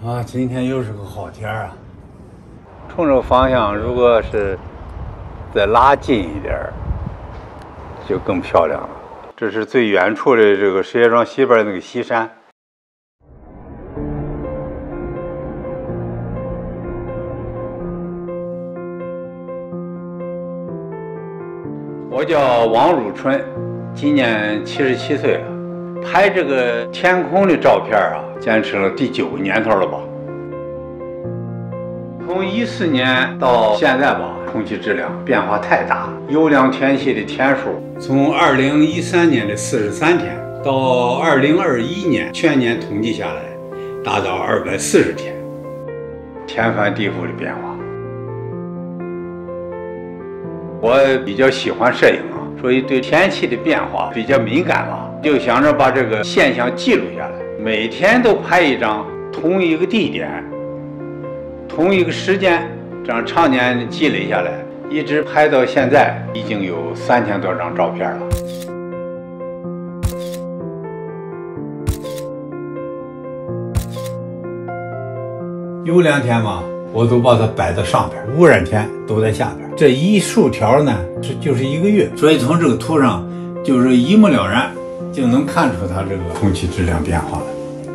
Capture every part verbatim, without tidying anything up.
啊，今天又是个好天啊！冲这个方向，如果是再拉近一点，就更漂亮了。这是最远处的这个石家庄西边那个西山。我叫王汝春，今年七十七岁了。拍这个天空的照片啊，坚持了第九个年头了吧。从一四年到现在吧，空气质量变化太大，优良天气的天数从二零一三年的四十三天到二零二一年全年统计下来，达到二百四十天，天翻地覆的变化。我比较喜欢摄影啊，所以对天气的变化比较敏感嘛，就想着把这个现象记录下来，每天都拍一张，同一个地点，同一个时间，这样常年积累下来，一直拍到现在，已经有三千多张照片了。优良天嘛，我都把它摆在上边，污染天都在下边。这一竖条呢，是就是一个月，所以从这个图上就是一目了然，就能看出它这个空气质量变化了。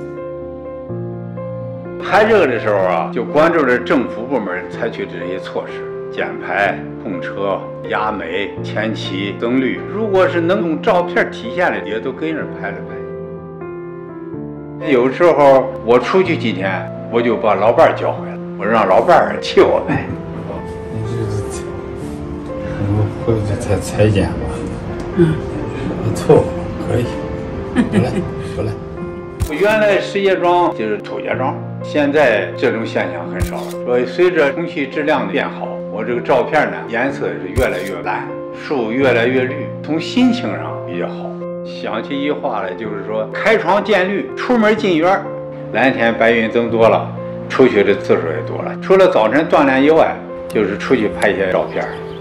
拍这个的时候啊，就关注着政府部门采取的这些措施，减排、控车、压煤、前期增绿。如果是能用照片体现的，也都跟着拍了拍。有时候我出去几天，我就把老伴儿叫回来，我让老伴儿替我拍。 你这是，我回去再裁剪吧。嗯，不错，可以。不赖，不赖。 原来石家庄就是土家庄，现在这种现象很少了。所以随着空气质量的变好，我这个照片呢颜色是越来越蓝，树越来越绿，从心情上比较好。想起一句话来，就是说开窗见绿，出门进园，蓝天白云增多了，出去的次数也多了。除了早晨锻炼以外，就是出去拍一些照片，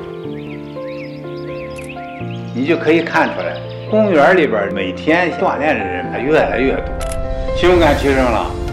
你就可以看出来，公园里边每天锻炼的人越来越多，体重感提升了。